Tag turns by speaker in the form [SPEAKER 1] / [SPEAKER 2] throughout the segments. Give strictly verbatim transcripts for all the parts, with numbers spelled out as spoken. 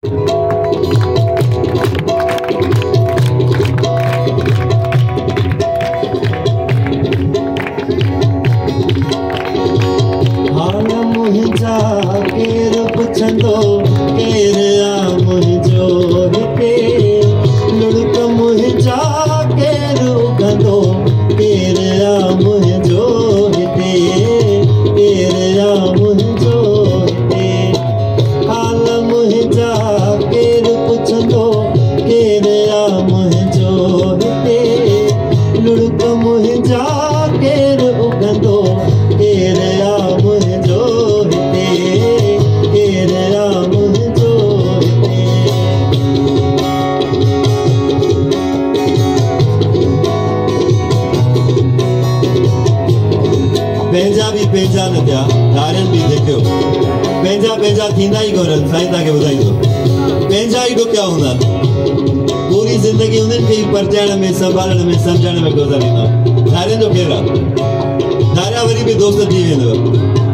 [SPEAKER 1] पंहिंजा भी पंहिंजा न थिया धारनि भी देखियो पंहिंजा पंहिंजा थींदा ई कोन्हनि साईं तव्हांखे ॿुधाईंदो पंहिंजा ई ॾुकिया हूंदा पूरी ज़िंदगी उन्हनि खे ई परचाइण में संभालण में सम्झण में गुज़ारींदा धारनि जो केरु आहे धारिया वरी बि दोस्त थी वेंदव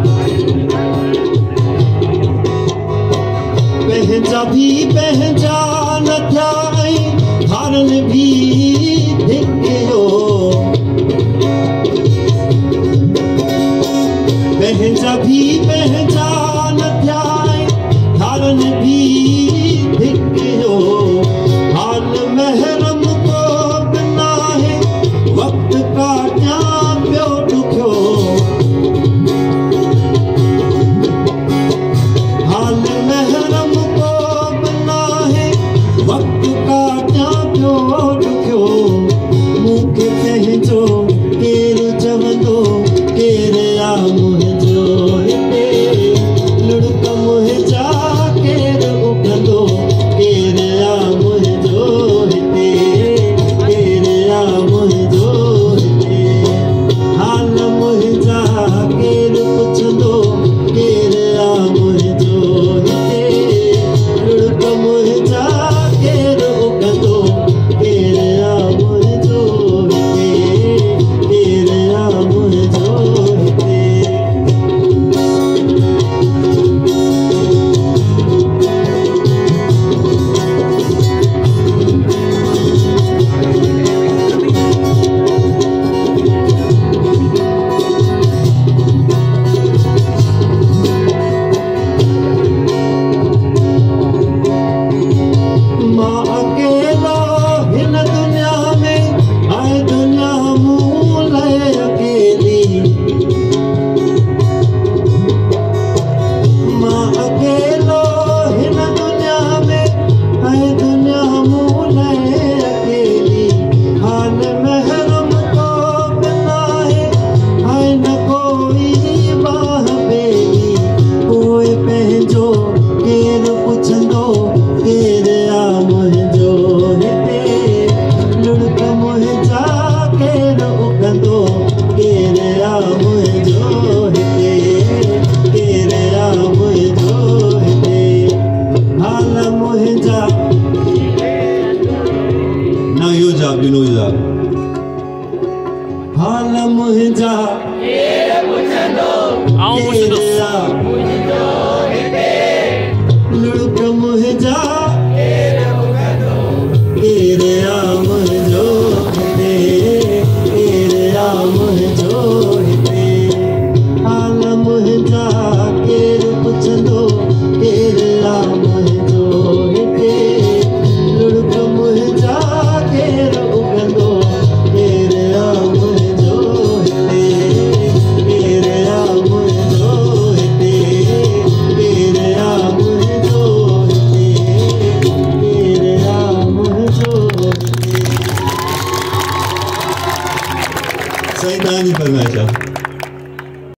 [SPEAKER 1] पंहिंजा भी पंहिंजा न थिया धारनि भी धिकियो पंहिंजा भी पंहिंजा न थिया धारनि भी धिकियो हाल महरम को बिना है वक्त का क्या पियो ॾुखियो हाल महरम को बिना है वक्त का क्या पियो ॾुखियो मूंखे पंहिंजो केरु चवंदो केरु आ मुंहिंजो हिते लुड़क मुंहिंजा केरु उगंदो केरु आ मुंहिंजो हिते केरु आ मुंहिंजो हिते हाल मुंहिंजा केरु पुछंदो केरु आ मुंहिंजो हिते लुड़क मुंहिंजा केरु उगंदो केरु आ मुंहिंजो हिते केरु आ मुंहिंजो You know that. हाल मुंहिंजा केरु पुछंदो आऊं पुछंदो लुड़क मुंहिंजा केरु उगंदो केरु आ मुंहिंजो हिते केरु आ मुंहिंजो हिते हाल मुंहिंजा केरु पुछंदो केरु आ मुंहिंजो हिते लुड़क मुंहिंजा केरु उगंदो केरु आ मुंहिंजो हिते केरु आ मुंहिंजो हिते केरु आ मुंहिंजो हिते केरु आ मुंहिंजो हिते साईं तव्हांजी फरमाइश आहे।